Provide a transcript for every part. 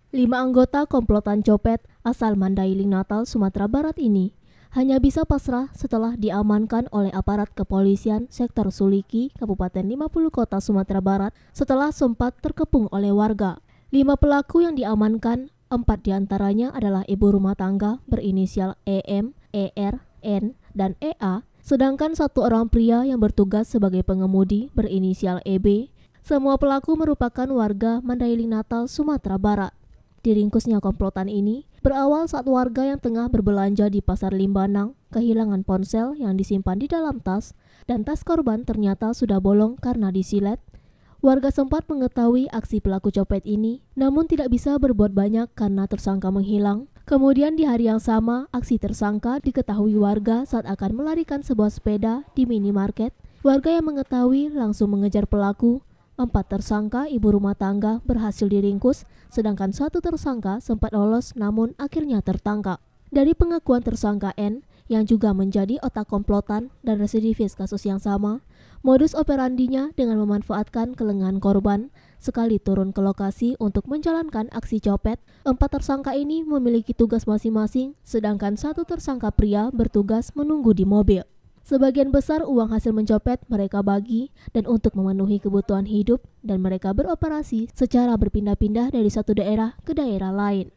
5 anggota komplotan copet asal Mandailing Natal, Sumatera Barat ini hanya bisa pasrah setelah diamankan oleh aparat kepolisian sektor Suliki, Kabupaten 50 Kota, Sumatera Barat setelah sempat terkepung oleh warga. 5 pelaku yang diamankan, 4 diantaranya adalah ibu rumah tangga berinisial EM, ER, N, dan EA, sedangkan 1 orang pria yang bertugas sebagai pengemudi berinisial EB. Semua pelaku merupakan warga Mandailing Natal, Sumatera Barat. Diringkusnya komplotan ini berawal saat warga yang tengah berbelanja di Pasar Limbanang kehilangan ponsel yang disimpan di dalam tas, dan tas korban ternyata sudah bolong karena disilet. Warga sempat mengetahui aksi pelaku copet ini, namun tidak bisa berbuat banyak karena tersangka menghilang. Kemudian di hari yang sama, aksi tersangka diketahui warga saat akan melarikan sebuah sepeda di minimarket. Warga yang mengetahui langsung mengejar pelaku. 4 tersangka ibu rumah tangga berhasil diringkus, sedangkan 1 tersangka sempat lolos namun akhirnya tertangkap. Dari pengakuan tersangka N, yang juga menjadi otak komplotan dan residivis kasus yang sama, modus operandinya dengan memanfaatkan kelengahan korban. Sekali turun ke lokasi untuk menjalankan aksi copet, 4 tersangka ini memiliki tugas masing-masing, sedangkan 1 tersangka pria bertugas menunggu di mobil. Sebagian besar uang hasil mencopet mereka bagi dan untuk memenuhi kebutuhan hidup, dan mereka beroperasi secara berpindah-pindah dari satu daerah ke daerah lain.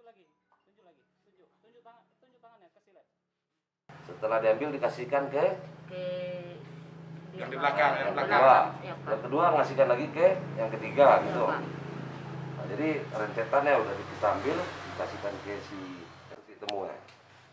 Setelah diambil dikasihkan ke yang di belakang, yang kedua ngasihkan lagi ke yang ketiga gitu. Nah, jadi rentetannya udah kita ambil, dikasihkan ke si temu ya.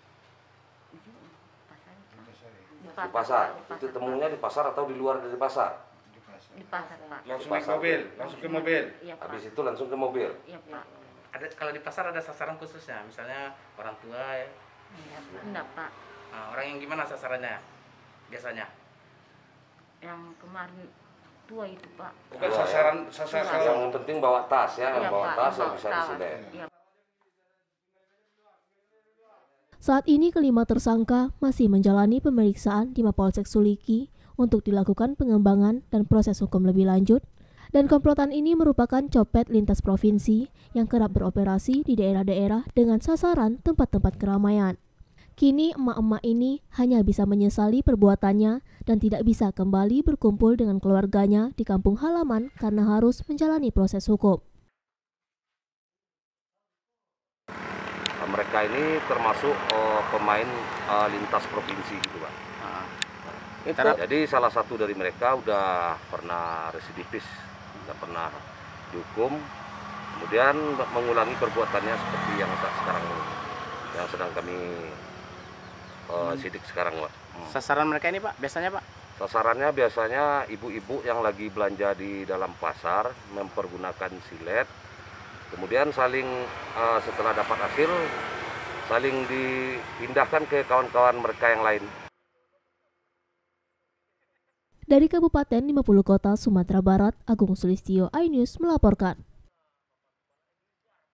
Di pasar. Itu temunya di pasar atau di luar dari pasar? Di pasar, Pak. Langsung ke mobil. Iya, Pak. Habis itu langsung ke mobil. Iya, Pak. Ada, kalau di pasar ada sasaran khususnya, misalnya orang tua ya. Enggak, Pak. Nah, orang yang gimana sasarannya biasanya? Yang kemarin tua itu, Pak. Bukan sasaran. Yang penting bawa tas ya, yang bawa tas yang bisa disilet. Iya. Saat ini kelima tersangka masih menjalani pemeriksaan di Mapolsek Suliki untuk dilakukan pengembangan dan proses hukum lebih lanjut. Dan komplotan ini merupakan copet lintas provinsi yang kerap beroperasi di daerah-daerah dengan sasaran tempat-tempat keramaian. Kini emak-emak ini hanya bisa menyesali perbuatannya dan tidak bisa kembali berkumpul dengan keluarganya di kampung halaman karena harus menjalani proses hukum. Mereka ini termasuk pemain lintas provinsi gitu Pak. Jadi salah satu dari mereka udah pernah residivis, udah pernah dihukum, kemudian mengulangi perbuatannya seperti yang sekarang yang sedang kami sidik sekarang Pak. Sasaran mereka ini Pak, biasanya Pak? Sasarannya biasanya ibu-ibu yang lagi belanja di dalam pasar mempergunakan silet. Kemudian saling setelah dapat hasil, saling dipindahkan ke kawan-kawan mereka yang lain. Dari Kabupaten 50 Kota, Sumatera Barat, Agung Sulistyo, iNews melaporkan.